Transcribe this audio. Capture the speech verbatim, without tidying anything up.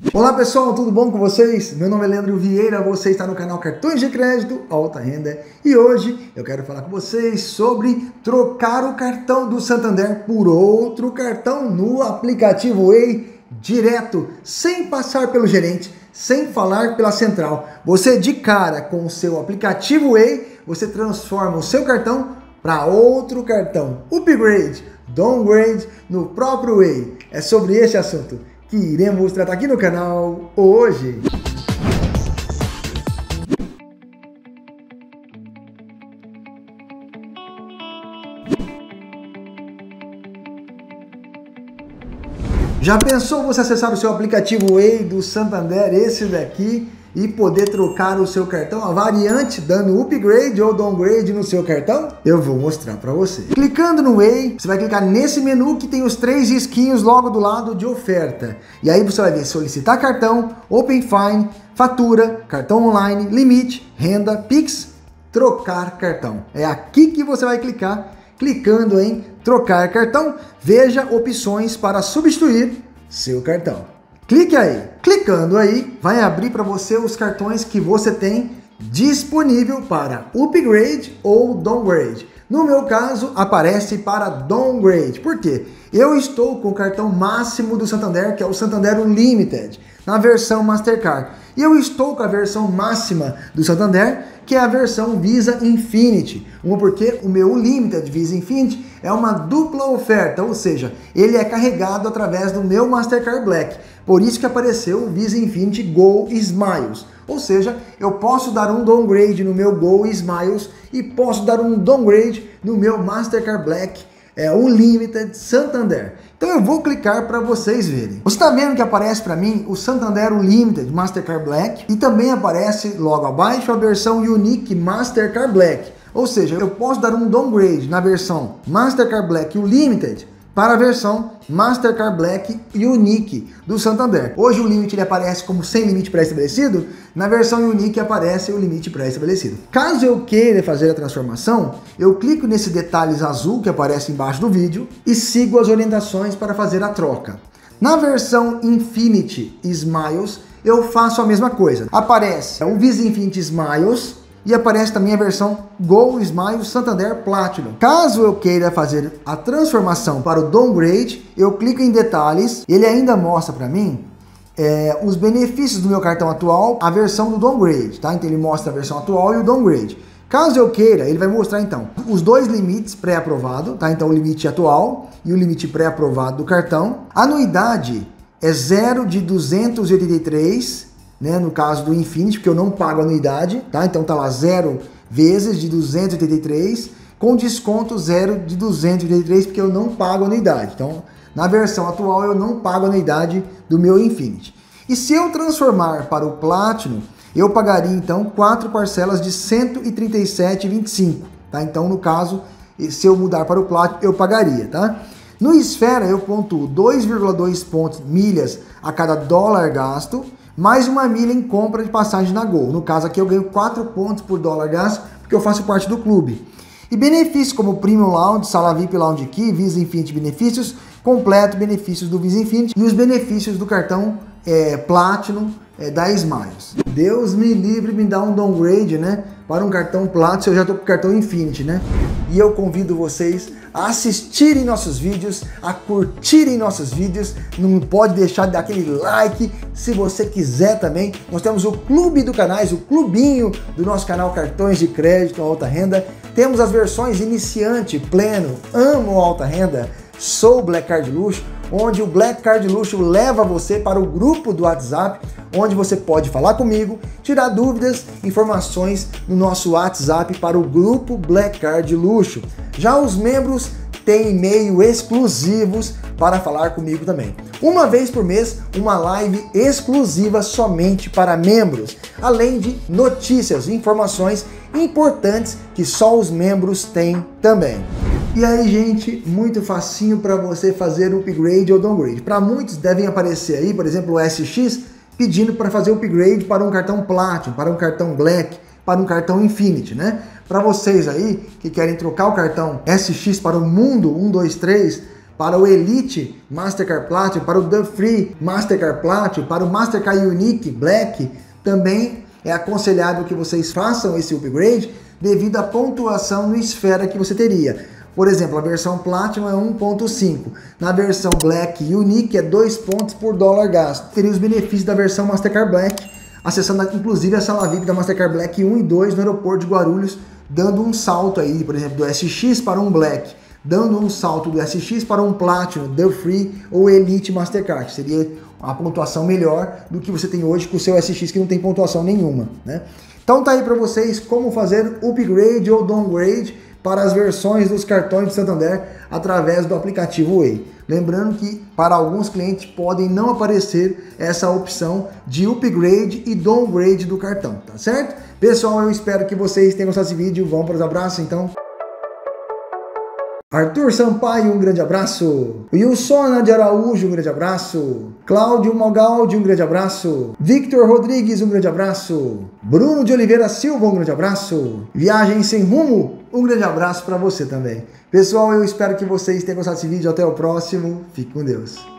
Olá pessoal, tudo bom com vocês? Meu nome é Leandro Vieira, você está no canal Cartões de Crédito Alta Renda e hoje eu quero falar com vocês sobre trocar o cartão do Santander por outro cartão no aplicativo Way direto, sem passar pelo gerente, sem falar pela central. Você de cara com o seu aplicativo Way, você transforma o seu cartão para outro cartão, upgrade, downgrade no próprio Way. É sobre esse assunto que iremos tratar aqui no canal hoje. Já pensou você acessar o seu aplicativo Way do Santander, esse daqui, e poder trocar o seu cartão, a variante dando upgrade ou downgrade no seu cartão? Eu vou mostrar para você. Clicando no Way, você vai clicar nesse menu que tem os três risquinhos logo do lado de oferta. E aí você vai ver solicitar cartão, Open Fine, fatura, cartão online, limite, renda, Pix, trocar cartão. É aqui que você vai clicar. Clicando em trocar cartão, veja opções para substituir seu cartão. Clique aí. Clicando aí, vai abrir para você os cartões que você tem disponível para upgrade ou downgrade. No meu caso, aparece para downgrade. Por quê? Eu estou com o cartão máximo do Santander, que é o Santander Unlimited, na versão Mastercard. E eu estou com a versão máxima do Santander, que é a versão Visa Infinity. Uma porque o meu Unlimited Visa Infinity é uma dupla oferta, ou seja, ele é carregado através do meu Mastercard Black. Por isso que apareceu o Visa Infinity Go Smiles. Ou seja, eu posso dar um downgrade no meu Go Smiles e posso dar um downgrade no meu Mastercard Black é, Unlimited Santander. Então eu vou clicar para vocês verem. Você está vendo que aparece para mim o Santander Unlimited Mastercard Black e também aparece logo abaixo a versão Unique Mastercard Black. Ou seja, eu posso dar um downgrade na versão Mastercard Black Unlimited para a versão Mastercard Black Unique do Santander. Hoje o limite ele aparece como sem limite pré-estabelecido, na versão Unique aparece o limite pré-estabelecido. Caso eu queira fazer a transformação, eu clico nesse detalhes azul que aparece embaixo do vídeo e sigo as orientações para fazer a troca. Na versão Infinity Smiles, eu faço a mesma coisa. Aparece o Visa Infinity Smiles e aparece também a versão Go Smiles Santander Platinum. Caso eu queira fazer a transformação para o downgrade, eu clico em detalhes, ele ainda mostra para mim é, os benefícios do meu cartão atual, a versão do downgrade, tá? Então ele mostra a versão atual e o downgrade. Caso eu queira, ele vai mostrar então os dois limites pré-aprovado, tá? Então o limite atual e o limite pré-aprovado do cartão. A anuidade é zero de duzentos e oitenta e três, né, no caso do Infinity, porque eu não pago anuidade, tá? Então tá lá zero vezes de duzentos e oitenta e três, com desconto zero de duzentos e oitenta e três, porque eu não pago anuidade. Então, na versão atual, eu não pago anuidade do meu Infinity. E se eu transformar para o Platinum, eu pagaria, então, quatro parcelas de cento e trinta e sete reais e vinte e cinco centavos, tá? Então, no caso, se eu mudar para o Platinum, eu pagaria, tá? No Esfera, eu pontuo dois vírgula dois pontos milhas a cada dólar gasto, mais uma milha em compra de passagem na Gol. No caso aqui eu ganho quatro pontos por dólar gasto, porque eu faço parte do clube. E benefícios como Premium Lounge, Sala V I P Lounge Key, Visa Infinity benefícios, completo benefícios do Visa Infinity e os benefícios do cartão é, Platinum é, da Smiles. Deus me livre me dá um downgrade, né, para um cartão Platinum, se eu já estou com o cartão Infinity, né? E eu convido vocês a assistirem nossos vídeos, a curtirem nossos vídeos, não pode deixar de dar aquele like, se você quiser também. Nós temos o clube do canais, o clubinho do nosso canal Cartões de Crédito Alta Renda. Temos as versões iniciante, pleno, amo alta renda, sou Black Card Luxo, onde o Black Card Luxo leva você para o grupo do WhatsApp, onde você pode falar comigo, tirar dúvidas, informações no nosso WhatsApp para o grupo Black Card Luxo. Já os membros têm e-mail exclusivos para falar comigo também. Uma vez por mês, uma live exclusiva somente para membros, além de notícias e informações importantes que só os membros têm também. E aí, gente, muito facinho para você fazer o upgrade ou downgrade. Para muitos devem aparecer aí, por exemplo, o S X, pedindo para fazer o upgrade para um cartão Platinum, para um cartão Black, para um cartão Infinity, né? Para vocês aí que querem trocar o cartão S X para o Mundo um dois três, para o Elite Mastercard Platinum, para o The Free Mastercard Platinum, para o Mastercard Unique Black, também é aconselhável que vocês façam esse upgrade devido à pontuação no Esfera que você teria. Por exemplo, a versão Platinum é um ponto cinco, na versão Black Unique é dois pontos por dólar gasto. Teria os benefícios da versão Mastercard Black, acessando inclusive a sala V I P da Mastercard Black um e dois no aeroporto de Guarulhos, dando um salto aí, por exemplo, do S X para um Black, dando um salto do S X para um Platinum, The Free ou Elite Mastercard, que seria uma pontuação melhor do que você tem hoje com o seu S X, que não tem pontuação nenhuma, né? Então tá aí para vocês como fazer upgrade ou downgrade para as versões dos cartões de Santander através do aplicativo Way. Lembrando que para alguns clientes podem não aparecer essa opção de upgrade e downgrade do cartão, tá certo? Pessoal, eu espero que vocês tenham gostado desse vídeo. Vamos para os abraços, então. Arthur Sampaio, um grande abraço. Wilson de Araújo, um grande abraço. Cláudio Malgaldi, um grande abraço. Victor Rodrigues, um grande abraço. Bruno de Oliveira Silva, um grande abraço. Viagem Sem Rumo, um grande abraço para você também. Pessoal, eu espero que vocês tenham gostado desse vídeo. Até o próximo. Fique com Deus.